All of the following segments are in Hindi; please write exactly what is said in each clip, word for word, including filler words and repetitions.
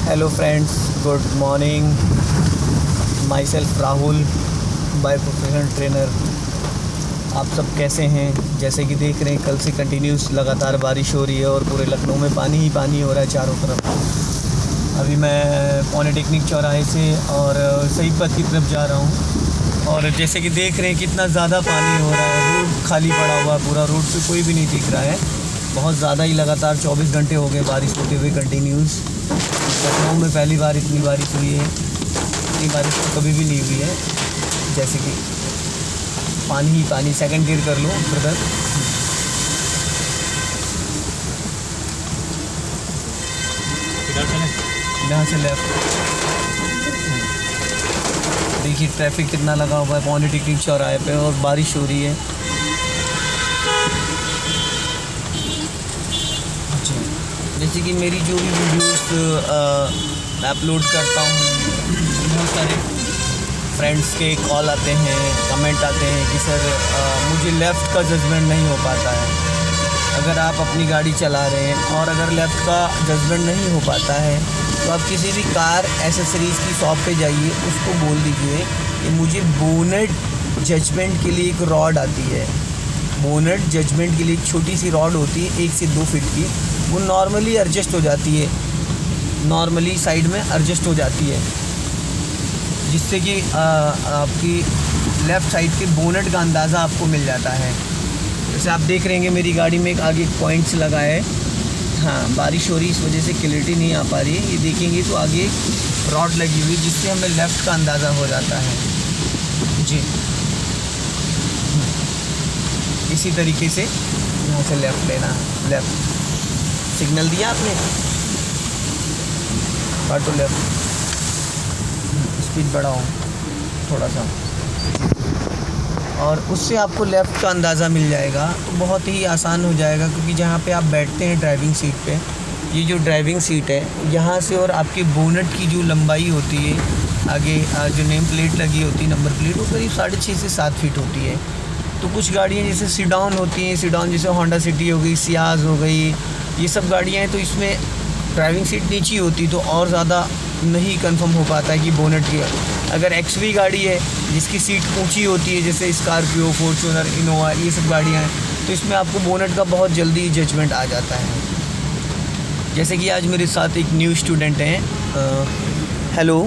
Hello friends, good morning. माई सेल्फ राहुल, बाय प्रोफेशनल ट्रेनर। आप सब कैसे हैं? जैसे कि देख रहे हैं, कल से कंटिन्यूस लगातार बारिश हो रही है और पूरे लखनऊ में पानी ही पानी हो रहा है चारों तरफ। अभी मैं पॉलिटेक्निक चौराहे से और सईपत की तरफ जा रहा हूँ और जैसे कि देख रहे हैं कितना ज़्यादा पानी हो रहा है। रोड खाली पड़ा हुआ, पूरा रोड पे कोई भी नहीं दिख रहा है। बहुत ज़्यादा ही लगातार चौबीस घंटे हो गए बारिश होते हुए कंटिन्यूस। लखनऊ में पहली बार इतनी बारिश हुई है, इतनी बारिश तो कभी भी नहीं हुई है। जैसे कि पानी ही पानी। सेकंड गियर कर लो ब्रदर। यहाँ से लेफ्ट। देखिए ट्रैफिक कितना लगा हुआ है पॉलिटेक्निक चौराहे पे और बारिश हो रही है। जैसे कि मेरी जो भी वीडियोस मैं अपलोड करता हूँ, बहुत सारे फ्रेंड्स के कॉल आते हैं, कमेंट आते हैं कि सर आ, मुझे लेफ़्ट का जजमेंट नहीं हो पाता है। अगर आप अपनी गाड़ी चला रहे हैं और अगर लेफ़्ट का जजमेंट नहीं हो पाता है तो आप किसी भी कार एसेसरीज़ की शॉप पे जाइए, उसको बोल दीजिए कि मुझे बोनेट जजमेंट के लिए एक रॉड आती है। बोनेट जजमेंट के लिए एक छोटी सी रॉड होती है, एक से दो फीट की। वो नॉर्मली एडजस्ट हो जाती है, नॉर्मली साइड में एडजस्ट हो जाती है, जिससे कि आपकी लेफ़्ट साइड के बोनेट का अंदाज़ा आपको मिल जाता है। जैसे आप देख रहे हैं मेरी गाड़ी में एक आगे पॉइंट्स लगा है। हाँ, बारिश हो रही इस वजह से क्लैरिटी नहीं आ पा रही है। ये देखेंगे तो आगे रॉड लगी हुई, जिससे हमें लेफ़्ट का अंदाज़ा हो जाता है जी। इसी तरीके से यहाँ से लेफ़्ट लेना, लेफ़्ट सिग्नल दिया आपने, काटो लेफ़्ट, स्पीड बढ़ाओ थोड़ा सा और उससे आपको लेफ़्ट का अंदाज़ा मिल जाएगा। तो बहुत ही आसान हो जाएगा, क्योंकि जहाँ पे आप बैठते हैं ड्राइविंग सीट पे, ये जो ड्राइविंग सीट है यहाँ से और आपके बोनेट की जो लंबाई होती है, आगे जो नेम प्लेट लगी होती है, नंबर प्लेट, वो करीब साढ़े छः से सात फीट होती है। तो कुछ गाड़ियाँ जैसे सीडाउन होती हैं, सीडाउन जैसे होंडा सिटी हो गई, सियाज हो गई, ये सब गाड़ियाँ हैं, तो इसमें ड्राइविंग सीट नीची होती तो और ज़्यादा नहीं कंफर्म हो पाता है कि बोनेट की। अगर एक्सवी गाड़ी है जिसकी सीट ऊंची होती है, जैसे स्कॉर्पियो, फॉर्च्यूनर, इनोवा, ये सब गाड़ियाँ हैं, तो इसमें आपको बोनेट का बहुत जल्दी जजमेंट आ जाता है। जैसे कि आज मेरे साथ एक न्यू स्टूडेंट हैं। हेलो,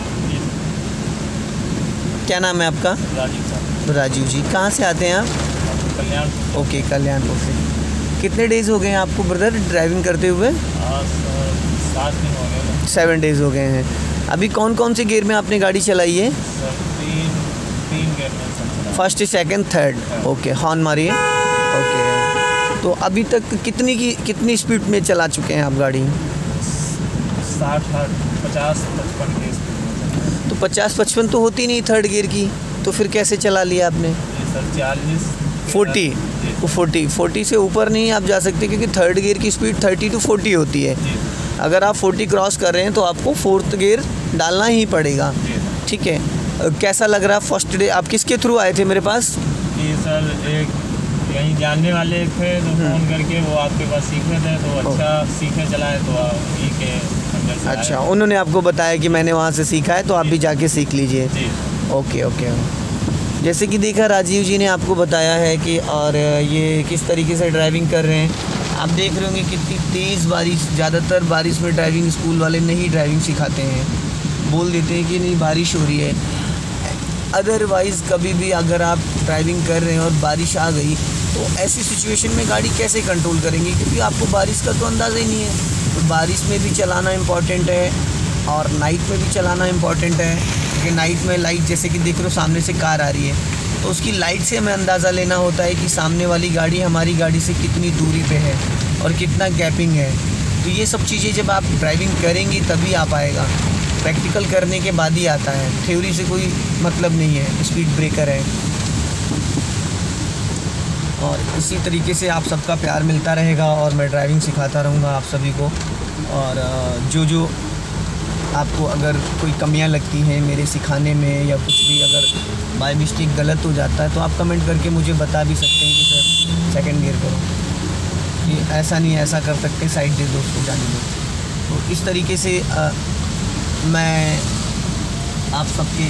क्या नाम है आपका? राजीव। राजीव जी, कहाँ से आते हैं आप? कल्याण। ओके, कल्याण। ओके, कितने डेज़ हो गए हैं आपको ब्रदर ड्राइविंग करते हुए? सात दिन हो गए। सेवन डेज़ हो गए हैं। अभी कौन कौन से गियर में आपने गाड़ी चलाई है? तीन तीन गियर में। First, second, third. Okay, horn मारिए। ओके, तो अभी तक कितनी की कितनी स्पीड में चला चुके हैं आप गाड़ी? साठ पचास पचपन की स्पीड। तो पचास पचपन तो होती नहीं थर्ड गियर की, तो फिर कैसे चला लिया आपने? सर चालीस फोर्टी तो फोर्टी फोर्टी से ऊपर नहीं आप जा सकते, क्योंकि थर्ड गियर की स्पीड थर्टी टू फोर्टी होती है। अगर आप फोर्टी क्रॉस कर रहे हैं तो आपको फोर्थ गियर डालना ही पड़ेगा। ठीक है, कैसा लग रहा? फर्स्ट डे आप किसके थ्रू आए थे मेरे पास? जी सर, एक यहीं जानने वाले एक थे तो फ़ोन करके वो आपके पास सीखे थे, तो अच्छा सीखे चलाए तो उन्हीं के अंदर से। अच्छा, उन्होंने आपको बताया कि मैंने वहाँ से सीखा है, तो आप भी जाके सीख लीजिए। Okay okay. जैसे कि देखा राजीव जी ने आपको बताया है कि और ये किस तरीके से ड्राइविंग कर रहे हैं। आप देख रहे होंगे कितनी तेज़ बारिश। ज़्यादातर बारिश में ड्राइविंग स्कूल वाले नहीं ड्राइविंग सिखाते हैं, बोल देते हैं कि नहीं बारिश हो रही है। अदरवाइज़ कभी भी अगर आप ड्राइविंग कर रहे हैं और बारिश आ गई तो ऐसी सिचुएशन में गाड़ी कैसे कंट्रोल करेंगे, क्योंकि आपको बारिश का तो अंदाज़ा ही नहीं है। तो बारिश में भी चलाना इम्पॉर्टेंट है और नाइट में भी चलाना इम्पॉर्टेंट है, क्योंकि नाइट में लाइट, जैसे कि देख रहे हो सामने से कार आ रही है, तो उसकी लाइट से हमें अंदाज़ा लेना होता है कि सामने वाली गाड़ी हमारी गाड़ी से कितनी दूरी पे है और कितना गैपिंग है। तो ये सब चीज़ें जब आप ड्राइविंग करेंगी तभी आ पाएगा, प्रैक्टिकल करने के बाद ही आता है। थ्योरी से कोई मतलब नहीं है। स्पीड ब्रेकर है और इसी तरीके से आप सबका प्यार मिलता रहेगा और मैं ड्राइविंग सिखाता रहूँगा आप सभी को। और जो जो आपको अगर कोई कमियां लगती हैं मेरे सिखाने में या कुछ भी अगर बाय मिस्टेक गलत हो जाता है तो आप कमेंट करके मुझे बता भी सकते हैं कि सर सेकंड गियर करो, कि ऐसा नहीं ऐसा कर सकते, साइड दे दो उसको जाने दो। तो इस तरीके से आ, मैं आप सबके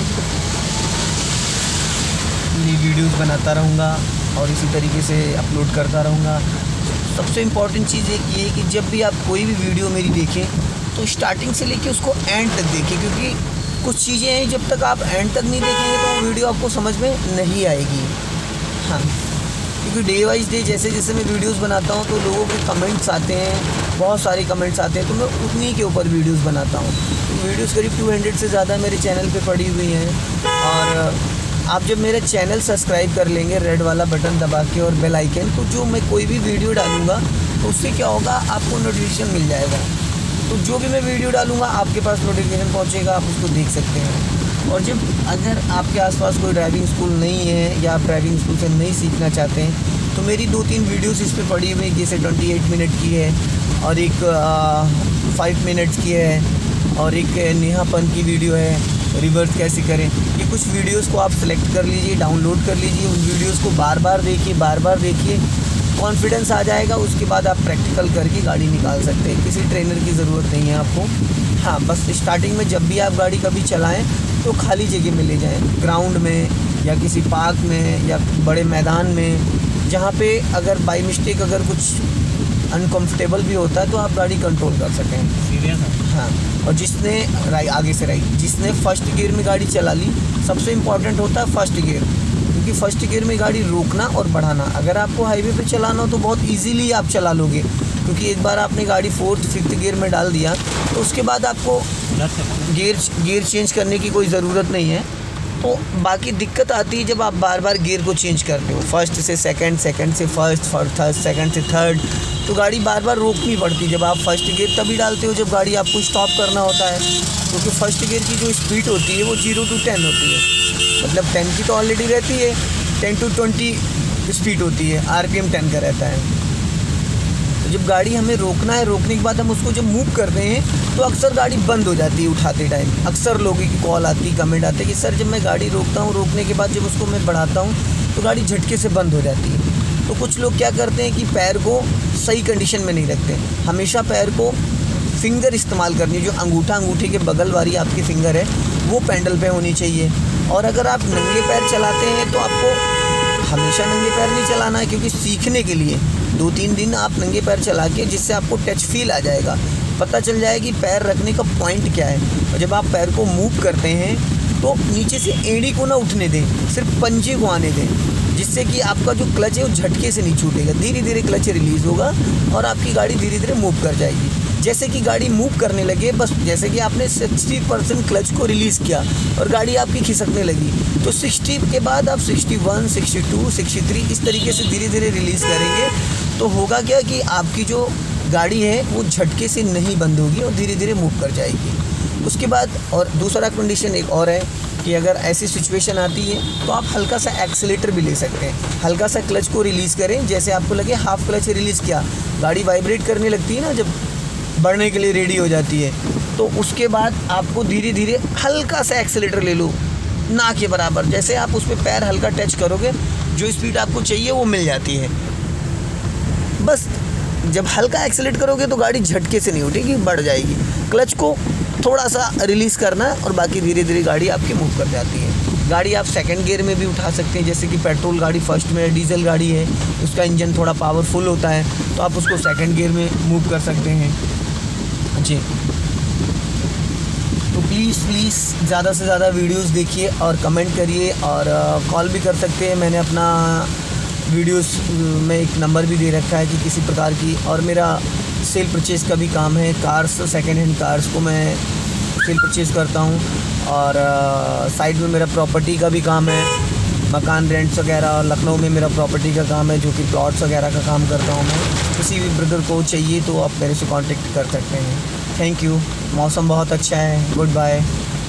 लिए वीडियोस बनाता रहूँगा और इसी तरीके से अपलोड करता रहूँगा। सबसे इम्पॉर्टेंट चीज़ एक ये है कि जब भी आप कोई भी वीडियो मेरी देखें तो स्टार्टिंग से लेके उसको एंड तक देखें, क्योंकि कुछ चीज़ें हैं जब तक आप एंड तक नहीं देखेंगे तो वो वीडियो आपको समझ में नहीं आएगी। हाँ, क्योंकि डे वाइज डे जैसे जैसे मैं वीडियोस बनाता हूँ तो लोगों के कमेंट्स आते हैं, बहुत सारे कमेंट्स आते हैं, तो मैं उन्हीं के ऊपर वीडियोस बनाता हूँ। तो वीडियोस करीब दो सौ से ज़्यादा मेरे चैनल पे पड़ी हुई हैं। और आप जब मेरा चैनल सब्सक्राइब कर लेंगे रेड वाला बटन दबा के और बेल आइकन, तो जो मैं कोई भी वीडियो डालूँगा तो उससे क्या होगा, आपको नोटिफिकेशन मिल जाएगा। तो जो भी मैं वीडियो डालूँगा आपके पास नोटिफिकेशन पहुँचेगा, आप उसको देख सकते हैं। और जब अगर आपके आसपास कोई ड्राइविंग स्कूल नहीं है या आप ड्राइविंग स्कूल से नहीं सीखना चाहते हैं तो मेरी दो तीन वीडियोस इस पे पड़ी हुई, जैसे अट्ठाईस मिनट की है और एक फाइव मिनट्स की है और एक नेहापन की वीडियो है, रिवर्स कैसे करें। ये कुछ वीडियोस को आप सेलेक्ट कर लीजिए, डाउनलोड कर लीजिए, उन वीडियोस को बार बार देखिए, बार बार देखिए, कॉन्फिडेंस आ जाएगा। उसके बाद आप प्रैक्टिकल करके गाड़ी निकाल सकते हैं, किसी ट्रेनर की ज़रूरत नहीं है आपको। हाँ, बस स्टार्टिंग में जब भी आप गाड़ी कभी चलाएं तो खाली जगह में ले जाएं, ग्राउंड में या किसी पार्क में या बड़े मैदान में, जहाँ पे अगर बाई मिस्टेक अगर कुछ अनकंफर्टेबल भी होता है तो आप गाड़ी कंट्रोल कर सकें। सीरियस है। हाँ, और जिसने राइट आगे से राइट जिसने फर्स्ट गियर में गाड़ी चला ली, सबसे इम्पॉर्टेंट होता है फर्स्ट गियर, क्योंकि फर्स्ट गियर में गाड़ी रोकना और बढ़ाना। अगर आपको हाईवे पे चलाना हो तो बहुत इजीली आप चला लोगे, क्योंकि एक बार आपने गाड़ी फोर्थ फिफ्थ गियर में डाल दिया तो उसके बाद आपको गियर गियर चेंज करने की कोई ज़रूरत नहीं है। तो बाकी दिक्कत आती है जब आप बार बार गियर को चेंज करते हो, फर्स्ट से सेकंड, सेकंड से फर्स्ट, थर्ड सेकंड से थर्ड, तो गाड़ी बार बार रोकनी पड़ती है। जब आप फर्स्ट गियर तभी डालते हो जब गाड़ी आपको स्टॉप करना होता है, क्योंकि तो फर्स्ट गियर की जो स्पीड होती है वो जीरो टू टेन होती है, मतलब टेन की तो ऑलरेडी रहती है, टेन टू ट्वेंटी स्पीड होती है, आरपीएम टेन का रहता है। तो जब गाड़ी हमें रोकना है, रोकने के बाद हम उसको जब मूव करते हैं तो अक्सर गाड़ी बंद हो जाती है उठाते टाइम। अक्सर लोगों की कॉल आती है, कमेंट आते हैं कि सर जब मैं गाड़ी रोकता हूँ, रोकने के बाद जब उसको मैं बढ़ाता हूँ तो गाड़ी झटके से बंद हो जाती है। तो कुछ लोग क्या करते हैं कि पैर को सही कंडीशन में नहीं रखते। हमेशा पैर को फिंगर इस्तेमाल करनी है, जो अंगूठा अंगूठे के बगल वाली आपकी फिंगर है वो पैडल पे होनी चाहिए। और अगर आप नंगे पैर चलाते हैं तो आपको हमेशा नंगे पैर नहीं चलाना है, क्योंकि सीखने के लिए दो तीन दिन आप नंगे पैर चला के, जिससे आपको टच फील आ जाएगा, पता चल जाएगा कि पैर रखने का पॉइंट क्या है। और जब आप पैर को मूव करते हैं तो नीचे से एड़ी को ना उठने दें, सिर्फ पंजे को आने दें, जिससे कि आपका जो क्लच है वो झटके से नहीं छूटेगा। धीरे धीरे क्लच रिलीज़ होगा और आपकी गाड़ी धीरे धीरे मूव कर जाएगी। जैसे कि गाड़ी मूव करने लगे, बस जैसे कि आपने साठ परसेंट क्लच को रिलीज़ किया और गाड़ी आपकी खिसकने लगी, तो साठ के बाद आप इकसठ, बासठ, तिरसठ इस तरीके से धीरे धीरे रिलीज़ करेंगे। तो होगा क्या कि आपकी जो गाड़ी है वो झटके से नहीं बंद होगी और धीरे धीरे मूव कर जाएगी। उसके बाद और दूसरा कंडीशन एक और है कि अगर ऐसी सिचुएशन आती है तो आप हल्का सा एक्सीलेटर भी ले सकते हैं। हल्का सा क्लच को रिलीज़ करें, जैसे आपको लगे हाफ क्लच रिलीज़ किया, गाड़ी वाइब्रेट करने लगती है ना जब बढ़ने के लिए रेडी हो जाती है, तो उसके बाद आपको धीरे धीरे हल्का सा एक्सीलेटर ले लो, ना के बराबर। जैसे आप उस पर पैर हल्का टच करोगे, जो स्पीड आपको चाहिए वो मिल जाती है। बस जब हल्का एक्सीलेट करोगे तो गाड़ी झटके से नहीं उठेगी, बढ़ जाएगी। क्लच को थोड़ा सा रिलीज़ करना है और बाकी धीरे धीरे गाड़ी आपकी मूव कर जाती है। गाड़ी आप सेकंड गियर में भी उठा सकते हैं, जैसे कि पेट्रोल गाड़ी फर्स्ट में, डीजल गाड़ी है, उसका इंजन थोड़ा पावरफुल होता है तो आप उसको सेकंड गियर में मूव कर सकते हैं जी। तो प्लीज़ प्लीज़ ज़्यादा से ज़्यादा वीडियोस देखिए और कमेंट करिए और कॉल भी कर सकते हैं। मैंने अपना वीडियोस में एक नंबर भी दे रखा है कि किसी प्रकार की, और मेरा सेल परचेज़ का भी काम है। कार्स, सेकंड हैंड कार्स को मैं सेल परचेज़ करता हूँ और साइड में मेरा प्रॉपर्टी का भी काम है, मकान रेंट्स वगैरह। लखनऊ में मेरा प्रॉपर्टी का काम है, जो कि प्लॉट्स वगैरह का काम करता हूँ मैं। किसी भी ब्रदर को चाहिए तो आप मेरे से कांटेक्ट कर सकते हैं। Thank you. मौसम बहुत अच्छा है। Good bye.